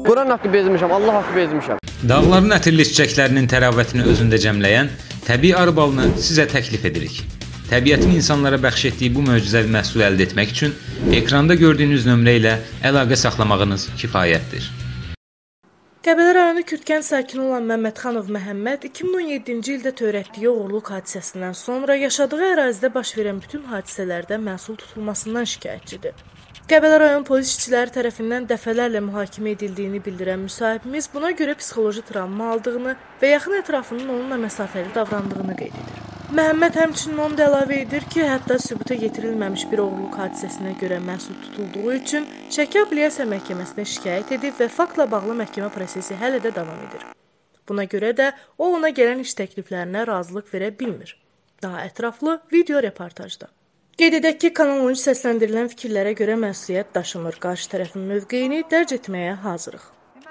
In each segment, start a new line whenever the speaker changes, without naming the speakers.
Quran haqqı bezmişəm, Allah haqqı bezmişəm.
Dağların ətirli çiçəklərinin təravətini özündə cəmləyən təbii arı balını sizə təklif edirik. Təbiətin insanlara bəxş etdiyi bu möcüzəvi məhsulu əldə etmək üçün ekranda gördüyünüz nömrə ilə əlaqə saxlamağınız kifayətdir.
Qəbələ rayonu Kürdkənd sakini olan Məmmədxanov Məhəmməd 2017-ci ildə törətdiyi oğurluq hadisəsindən sonra yaşadığı ərazidə baş verən bütün hadisələrdə məhsul tutulmasından şikayətçidir. Qəbələ rayon polis işçiləri tərəfindən dəfələrlə mühakimə edildiyini bildirən müsahibimiz buna görə psixoloji travma aldığını və yaxın ətrafının onunla məsafəli davrandığını qeyd edir. Məhəmməd həmçinin onu da əlavə edir ki, hətta sübuta yetirilməmiş bir oğurluq hadisəsinə görə məhsul tutulduğu üçün Şəki Apellyasiya Məhkəməsinə şikayət edib və faktla bağlı məhkəmə prosesi hələ də davam edir. Buna görə də o ona gələn iş təkliflərinə razılıq verə bilmir. Daha ətraflı video reportajda. Qeyd edək ki, Kanal 13 səsləndirilən fikirlərə görə məsuliyyət daşımır. Qarşı tərəfin mövqeyini dərc etməyə hazırıq.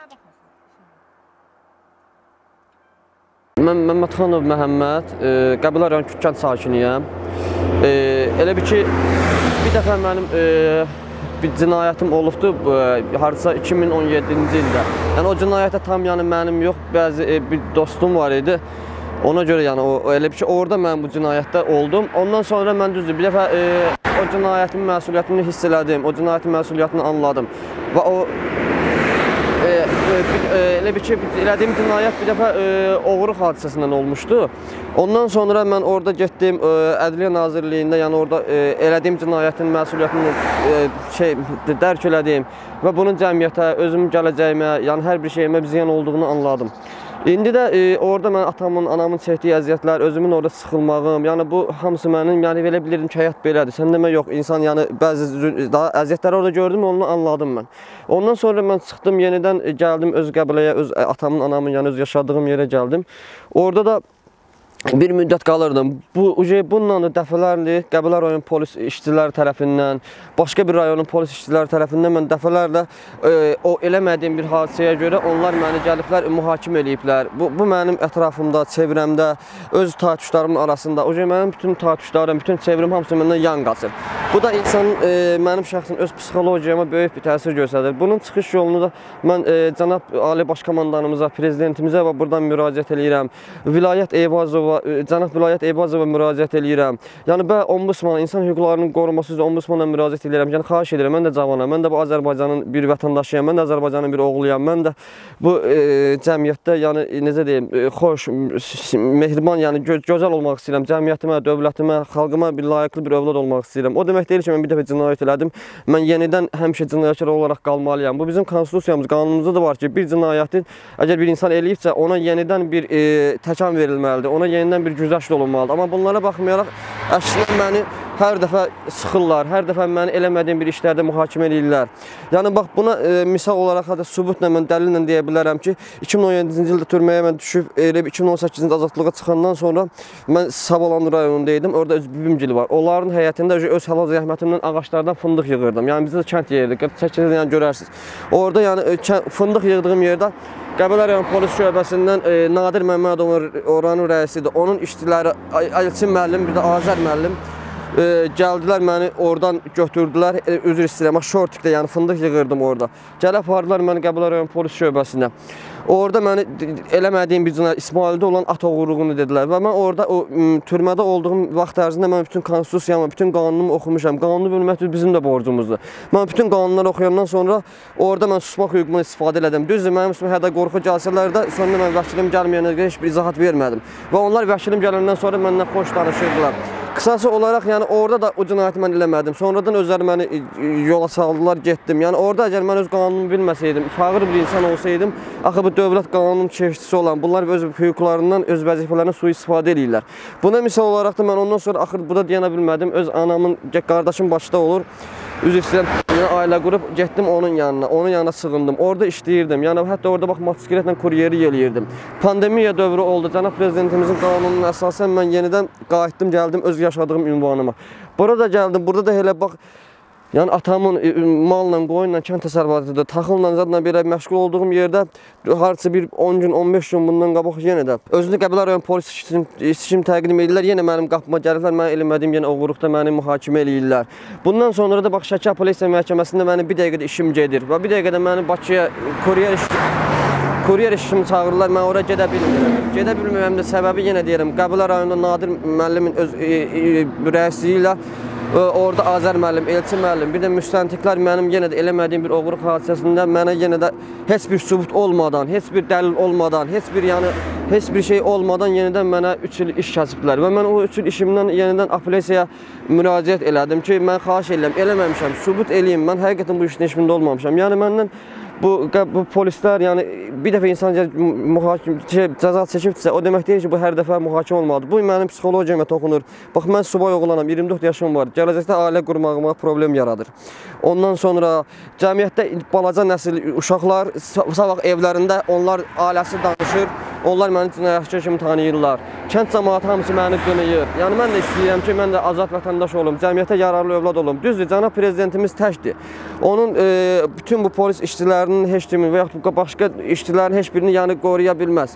Mən Məmmədxanov Məhəmməd, Qəbələ rayon Kürdkənd sakiniyəm. Elə bir ki, bir dəfə mənim bir cinayətim olubdur, hardasa 2017-ci ildə. Yəni o cinayətə tam mənim yox, bir dostum var idi. Ona görə elə bir ki, orada mən bu cinayətdə oldum. Ondan sonra mən düzdür, bir dəfə o cinayətin məsuliyyətini hiss elədim, o cinayətin məsuliyyətini anladım. Və o elə bir ki, elədiyim cinayət bir dəfə oğurluq hadisəsindən olmuşdu. Ondan sonra mən orada getdim, Ədliyyə Nazirliyində, yəni orada elədiyim cinayətin məsuliyyətini dərk elədim və bunun cəmiyyətə, özümün gələcəyimə, yəni hər bir şeyimə ziyan olduğunu anladım. İndi də orada mən atamın, anamın çəkdiyi əziyyətlər, özümün orada sıxılmağım, yəni bu hamısı mənim, yəni belə bilirdim ki, həyat belədir. Sən demə yox, insan yəni bəzi daha əziyyətləri orada gördüm, onu anladım mən. Ondan sonra mən çıxdım, yenidən gəldim öz qəbiləyə, öz atamın, anamın, yəni öz yaşadığım yerə gəldim. Orada da bir müddət qalırdım. Bununla da dəfələrlə Qəbələ rayon polis işçiləri tərəfindən, başqa bir rayonun polis işçiləri tərəfindən mən dəfələrlə o eləmədiyim bir hadisəyə görə onlar məni gəliblər, mühakimə eləyiblər. Bu mənim ətrafımda, çevrəmdə, öz takipçilərimin arasında, mənim bütün takipçilərim, bütün çevrəm hamısı məndən yan qaçır. Bu da insanın, mənim şəxsin öz psixologiyama böyük bir təsir göstərir. Bunun çıxış yolunu da mən cənab Ali Baş Komandanımıza, prezidentimizə və buradan müraciət edirəm. Vilayət Eyvazova, cənab Vilayət Eyvazova müraciət edirəm. Yəni, Ombudsmana, insan hüquqlarının qorunması üzrə Ombudsmana müraciət edirəm. Yəni, xahiş edirəm, mən də cavanam, mən də bu Azərbaycanın bir vətəndaşıyam, mən də Azərbaycanın bir oğluyam, mən də bu cəmiyyətdə, yəni, necə deyim, xoş, mehriban, yəni, gözəl olmaq istəyirəm. Cəmiyyətimə, dövlətimə, xalqıma bir layiqli bir övlad olmaq istəyirəm. O demək deyil ki, mən bir dəfə cinayət elədim, mən yenidən həmişə cinayətkar olaraq qalmalıyam. Bu bizim konstitusiyamız, qanunumuzda da var ki, bir cinayətin, əgər bir insan eləyibsə, ona yenidən bir təkan verilməlidir, ona yenidən bir güzəşt olunmalıdır. Amma bunlara baxmayaraq, əksinə məni hər dəfə sıxırlar, hər dəfə məni eləmədiyim bir işlərdə mühakimə edirlər. Yəni, bax, buna misal olaraq, hətta sübutla, mən dəlillə deyə bilərəm ki, 2017-ci ildə türməyə mən düşüb, 2018-ci azadlığa çıxandan sonra mən Savalan rayonundaydım, orada öz bibimgili var. Onların həyətində öz halal zəhmətimlə ağaçlardan fındıq yığırdım. Yəni, bizdə kənd yeridir, çəkəcək, yəni görərsiniz. Orada, yəni, fındıq yığdığım yerdə Qəbələ rayon polis şöbəsindən Nadir Məmmədovun oranın rəisidir. Onun işçiləri Elçin müəllim, bir də Azər müəllim gəldilər, məni oradan götürdülər, üzr istəyirəm, şortikdə, yəni fındıq yığırdım orada. Gəlib apardılar məni Qəbələ rayon polis şöbəsinə. Orada məni eləmədiyim bir cinayət, İsmaildə olan at oğurluğunu dedilər və mən orada türmədə olduğum vaxt ərzində mən bütün konstitusiyamı, bütün qanunumu oxumuşam. Qanunu bilmək bizim də borcumuzdur. Mən bütün qanunları oxuyandan sonra orada mən susmaq hüququmdan istifadə elədim. Düzdür, mənim üstümə hədə qorxu gəlsələr də sonra mən vəkilim gəlməyənə heç bir izahat vermədim. Və onlar vəkilim gələndən sonra məndən xoş danışırdılar. Qısası olaraq, yəni orada da o cinayəti mən eləmədim. Sonradan özləri məni yola saldılar, getdim. Yəni orada əgər mən öz qanunumu bilməsəydim, fağır bir insan olsaydım, axı bu dövlət qanunun keşişçisi olan, bunlar öz hüquqlarından, öz vəzifələrindən sui-istifadə edirlər. Buna misal olaraq da mən ondan sonra axır bu da deyənə bilmədim, öz anamın, qardaşım başda olur. Üzr istəyirəm, ailə qurub getdim onun yanına sığındım. Orada işləyirdim. Yəni hətta orada bax motosikletlə kuryeri eləyirdim. Pandemiya dövrü oldu. Cənab prezidentimizin qanununa əsasən mən yenidən qayıtdım, gəldim öz yaşadığım ünvanıma. Burada gəldim, burada da elə bax Yəni atamın malla, qoyunla, kənd təsərrüfatıdır, taxılla, zadla belə məşğul olduğum yerdə harca bir 10 gün, 15 gün bundan qabaq yenə də özünü Qəbələ rayon polis işçim təqdim edirlər. Yenə mənim qapıma gəlirlər, mən eləmədiyim yenə oğurluqda məni mühakimə eləyirlər. Bundan sonra da bax Şəki Apellyasiya Məhkəməsində mənim bir dəqiqədə işim gedir və bir dəqiqədə məni Bakıya kuryer işimi çağırırlar, mən oraya gedə bilmirəm. Gedə bilmirəm də səbəbi yenə deyirəm, Qəbələ rayonunda Nadir müəllimin öz rəisliyi ilə orada Azər müəllim, Elçi müəllim, bir də müstəntiqlər mənim yenə də eləmədiyim bir oğurluq hadisəsində mənə yenə də heç bir sübut olmadan, heç bir dəlil olmadan, heç bir şey olmadan yenidən mənə 3 il iş kəsiblər və mən o 3 il işimdən yenidən apellyasiyaya müraciət elədim ki, mən xahiş edirəm, eləməmişəm, sübut eləyim, mən həqiqətən bu işin işimdə olmamışam. Yəni məndən bu polislər, yəni bir dəfə insan cəza çəkibdirsə, o demək deyil ki, bu hər dəfə mühakimə olmalıdır. Bu mənim psixologiyama toxunur. Bax, mən subay oğlanam, 24 yaşım var. Gələcəkdə ailə qurmağıma problem yaradır. Ondan sonra cəmiyyətdə balaca nəsil uşaqlar sabah evlərində onlar ailəsi danışır. Onlar məni cinayətçi kimi tanıyırlar. Kənd cəmaatı hamısı məni qınayır. Yəni mən də istəyirəm ki, mən də azad vətəndaş olum, cəmiyyətə yararlı övlad olum. Düzdür, cənab prezidentimiz təkdir. Onun bütün bu polis işçilərinin heç kimi və yaxud başqa işçilərin heç birini yəni qoruya bilməz.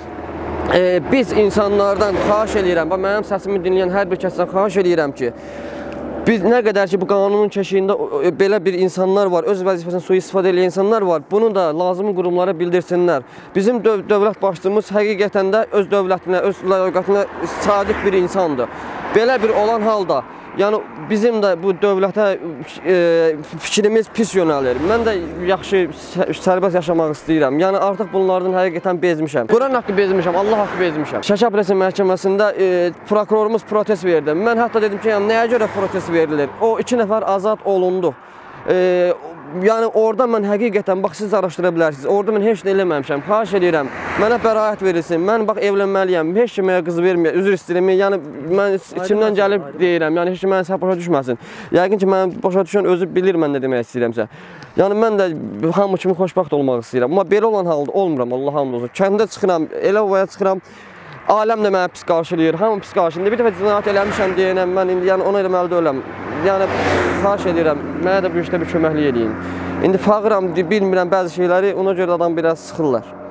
Biz insanlardan xahiş edirəm, mənim səsimi dinləyən hər bir kəsdən xahiş edirəm ki, biz nə qədər ki bu qanunun keşiyində belə bir insanlar var, öz vəzifəsini sui-istifadə edən insanlar var, bunu da lazımi qurumlara bildirsinlər. Bizim dövlət başçımız həqiqətən də öz dövlətinə, öz ləyaqətinə sadiq bir insandır. Belə bir olan halda, yəni bizim də bu dövlətə fikrimiz pis yönəlir. Mən də yaxşı, sərbəst yaşamaq istəyirəm. Yəni artıq bunlardan həqiqətən bezmişəm. Quran haqqı bezmişəm, Allah haqqı bezmişəm. Şəki Apellyasiya Məhkəməsində prokurorumuz protest verdi. Mən hətta dedim ki, yəni nəyə görə protest verilir? O 2 nəfər azad olundu. Yəni orada mən həqiqətən, bax siz araşdıra bilərsiniz, orada mən heç nə eləməmişəm, xahiş edirəm, mənə bəraət verilsin, mən bax evlənməliyəm, heç kiməyə qız verməyəm, üzr istəyirəm, yəni mən içimdən gəlib deyirəm, yəni heç ki mənə başa düşməsin. Yəqin ki, mən başa düşən özü bilir mən nə demək istəyirəmsə. Yəni mən də hamı kimi xoşbəxt olmaq istəyirəm, amma belə olan halda olmuram, Allah hamd olsun. Kəndə çıxıram, elə ovaya çıxıram, aləm də mənə pis qarşılayır, hamı pis qarşılayır. Bir dəfə cinayət eləmişəm deyənəm, mən indi yəni ona eləməli deyiləm. Yəni xahiş edirəm, mənə də bu işdə bir köməklik eləyin. İndi fağıram, bilmirəm bəzi şeyləri, ona görə adam biraz sıxırlar.